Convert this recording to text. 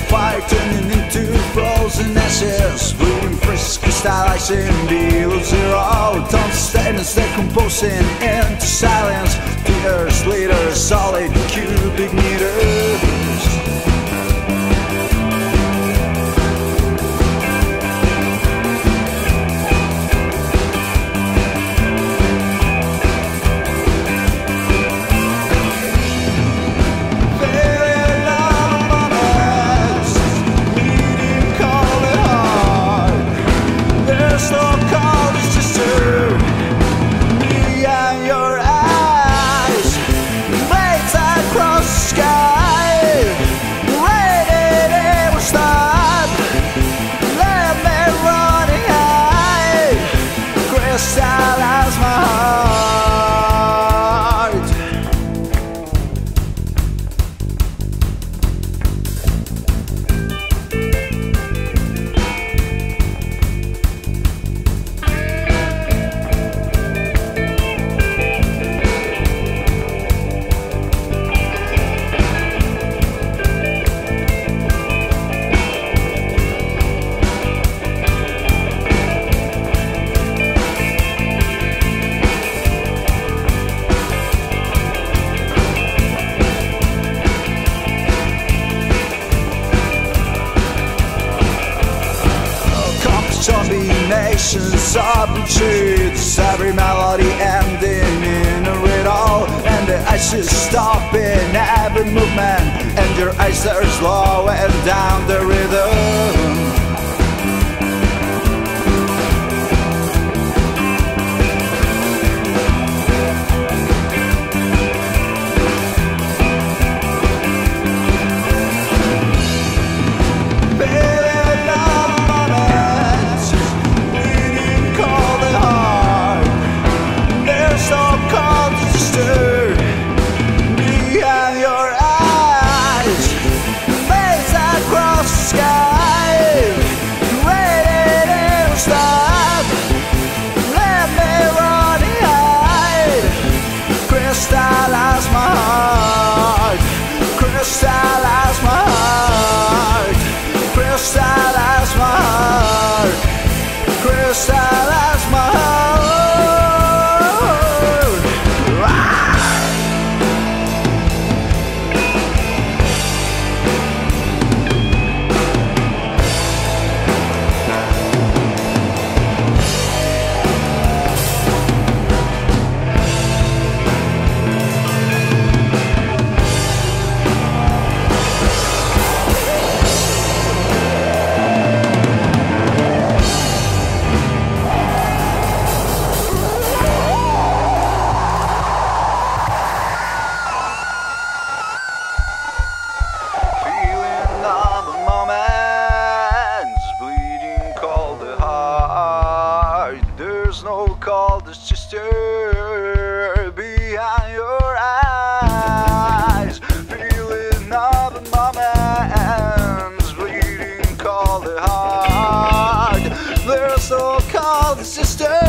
fire turning into frozen ashes, bleeding fresh, crystallizing below zero. Don't stand and stay composing into silence. Tears later, solid cubic meters. Crystallize my heart. Combinations of retreats, every melody ending in a riddle, and the ice is stopping every movement, and your eyes are slowing down the rhythm. Crystallize my heart, crystallize my heart, crystallize my heart, crystallize my heart. There's no call that's just stir behind your eyes. Feeling all the moments, bleeding cold heart. There's no call that's just stir.